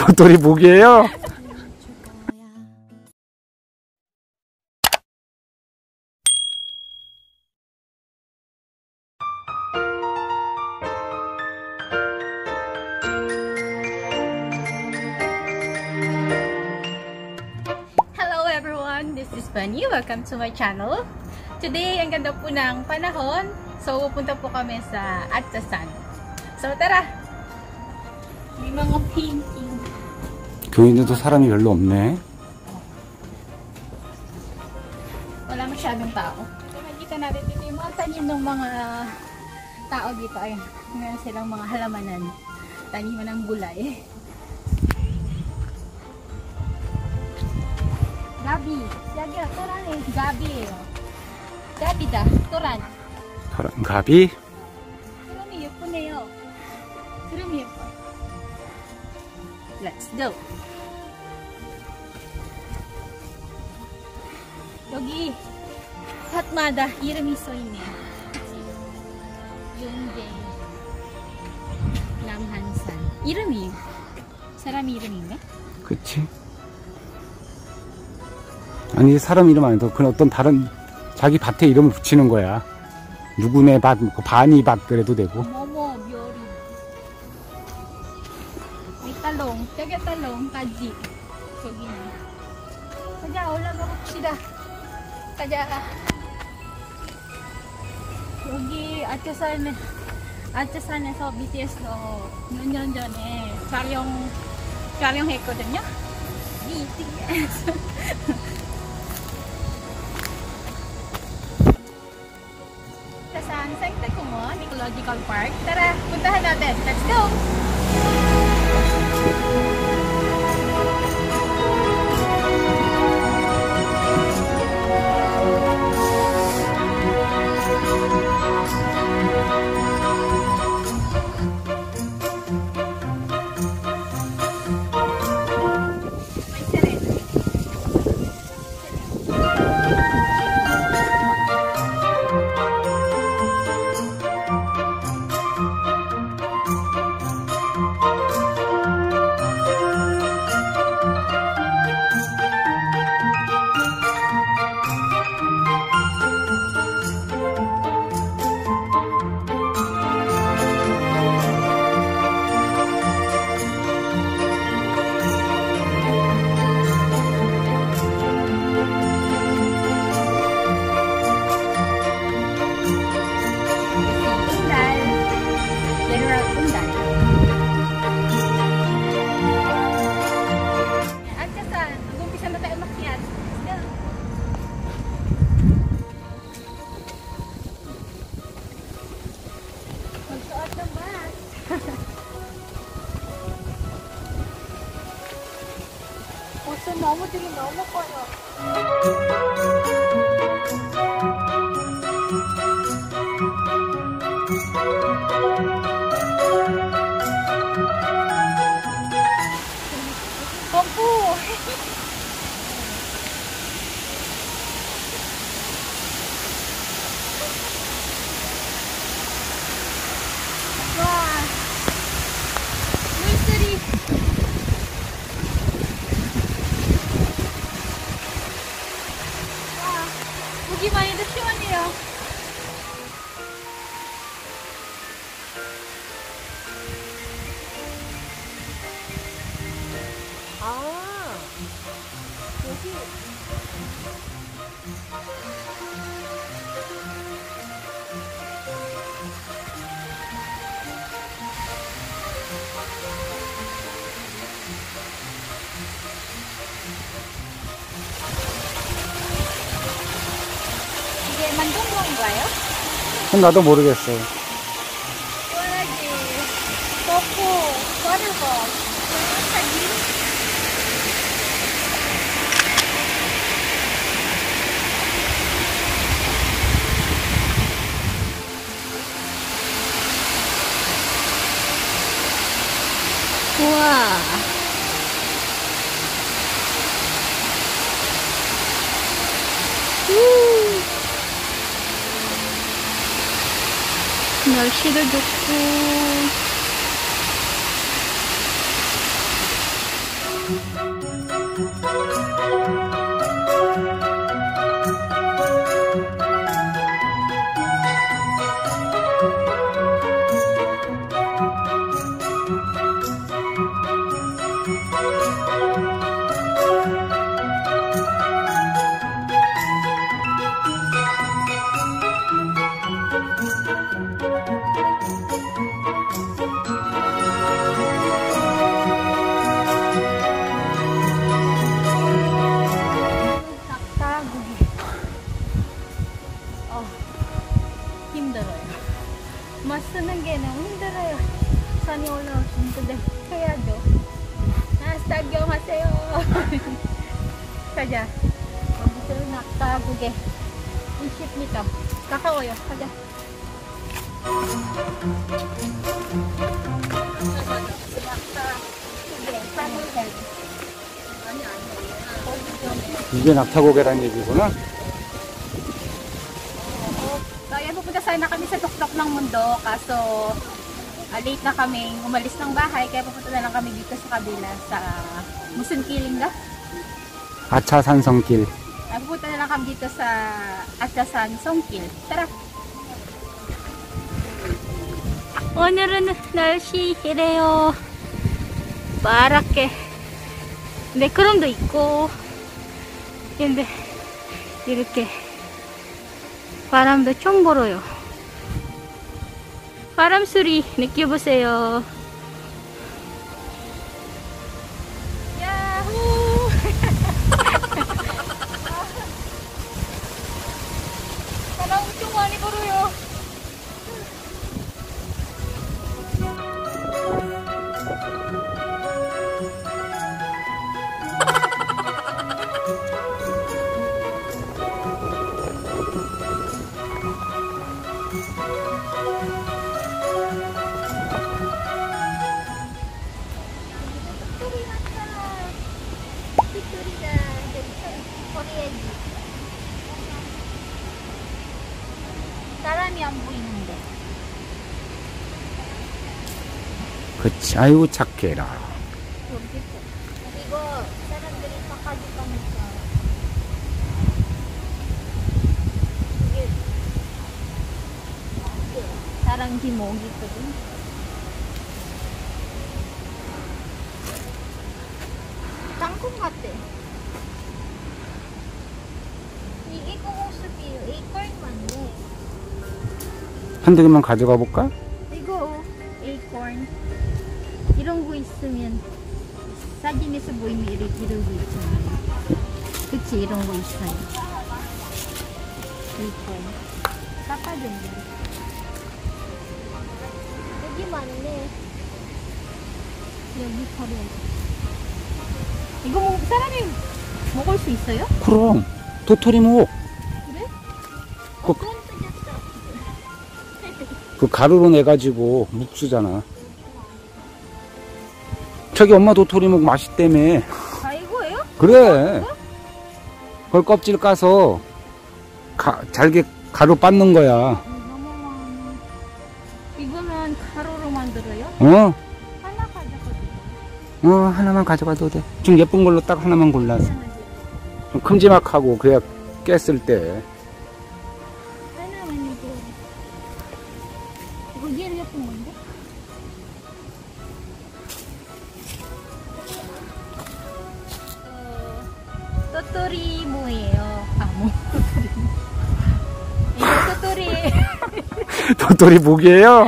도토리 목이에요? Hello everyone, this is Bunny. Welcome to my channel. Today, ang ganda po ng panahon. So, pupunta po kami sa Atsasan. So, tara! May mga painting. 교인들도 사람이 별로 없네. Wala masyadong tao. So, nakikita natin dito yung mga tanim ng mga tao dito. Ayun, meron silang mga halamanan. Taniman ng gulay. Gabi. Sige, toran eh. Gabi eh. Gabi da. Toran. 가비? 그럼이 예쁘네요. 그럼이 예뻐. Let's go. 여기 삿마다 이름이 써있네. 용대 남한산. 이름이 사람 이름인가? 그치? 아니 사람 이름 아니고 그냥 어떤 다른 자기 밭에 이름을 붙이는 거야. 누구네 밭, 바니 밭 그래도 되고. 모모 묘리. May talong. Taga talong. Kaji. 저기는. 가자 올라가 봅시다. 가자. 여기 아차산에서 BTS로 몇 년 전에 촬영했거든요. BTS. Sa Sangtakumon Ecological Park. Tara, puntahan natin. Let's go! 옷은 너무들이 너무 커요. pompu. Wah, 물들이. 와, 보기만 해도 시원해요. 아, 여기. 이게 만동동인가요? 나도 모르겠어. 워라지, 떡국, 버르거, 사기. 우와. 날씨도 좋고 힘들어요. 막 쓰는 게 너무 힘들어요. 산이 올라오시는데 해야죠. 스타경하세요. 가자. 여기서 낙타국에 20m. 가까워요. 가자. 낙타국에 산호생. 이게 낙타고개란 얘기구나. Kaya pupunta sana kami sa tuktok ng mundo, kaso late na kami umalis ng bahay, kaya pupunta na lang kami dito sa kabila sa Musunkilinga. 아차산성길. Pupunta na lang kami dito sa Atchasan Songkil. Tara! 오늘은 날씨 이래요. 파랗게. 근데 구름도 있고, 근데 이렇게 바람도 좀 불어요. 바람 소리 느껴보세요. 야호! 바람 엄청 많이 불어요. 사람이 안 보이는데. 그치, 아이고 착해라. 이거 사람들이 바꿔줄 거니까. 이게 사람 귀목이 있거든. 땅콩 같아. 이게 고모습이에요. 에이컬만데. 한두 개만 가져가 볼까? 이거 에이콘 이런 거 있으면 사진에서 보이면 이런 거 있잖아요. 그치, 이런 거 있어요. 에이콘 깎아준대. 여기 많네. 여기 바로 이거 뭐 사람이 먹을 수 있어요? 그럼 도토리묵. 그래? 그 가루로 내가지고 묵수잖아. 저기 엄마 도토리묵 맛있다며. 아, 이거예요? 그래. 그걸 껍질 까서 잘게 가루 빻는 거야. 이거는 가루로 만들어요? 어? 하나 가져가도 하나만 가져가도 돼. 좀 예쁜 걸로 딱 하나만 골라서. 좀 큼지막하고 그래야 깼을 때. 하나만 이거. 이거 제일 예쁜 건데? 토토리 뭐예요? 뭐 토토리. 이거 토토리. 도토리 묵이에요?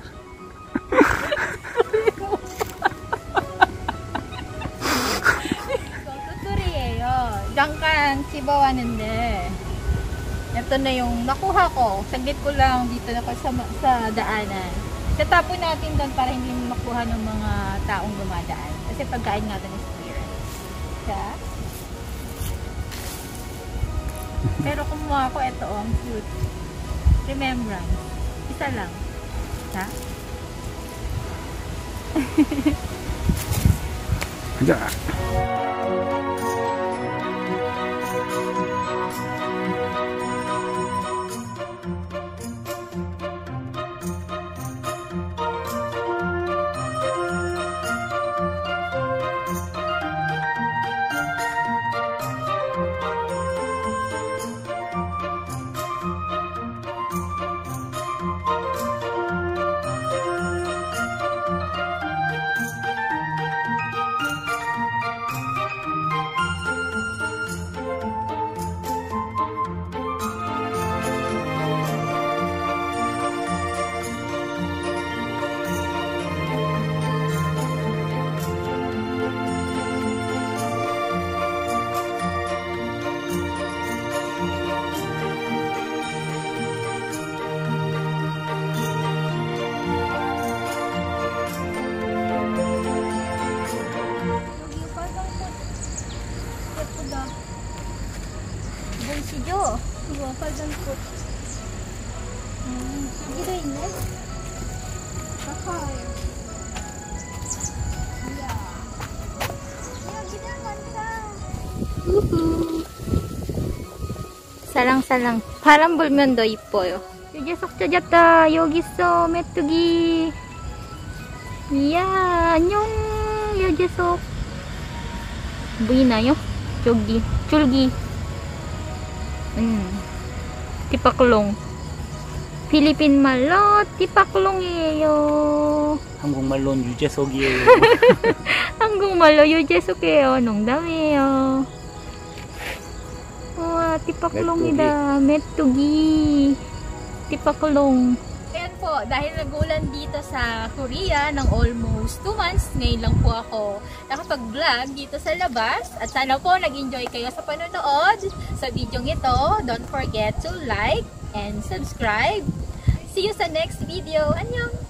토토리예요. 잠깐 집어왔는데 ito na yung nakuha ko. Saglit ko lang dito na sa daanan. Tatapon natin doon para hindi makuha ng mga taong dumadaan. Kasi pagkain nga doon is clear. Siya. Pero kumuha ko ito, ang cute. Remembrance. Isa lang. Ha? 자. 보이시죠? 우와, 빨간 꽃. 여기도 있네. 아하. 여기도 많다. 우후. 사랑사랑. 바람 불면 더 이뻐요. 유재석 찾았다. 여기 있어, 메뚜기. 이야, 안녕, 유재석. 보이나요? 저기, 줄기. tipaklong. 필리핀 말로 tipaklong이에요. 한국말로는 유재석이에요. 한국말로 유재석이에요. 농담이에요. 우와, tipaklong이다. 메뚜기. tipaklong. Ayan po, dahil nagulan dito sa Korea ng almost 2 months, ngayon lang po ako nakapag-vlog dito sa labas. At sana po nag-enjoy kayo sa panonood sa video ito. Don't forget to like and subscribe. See you sa next video. Annyeong!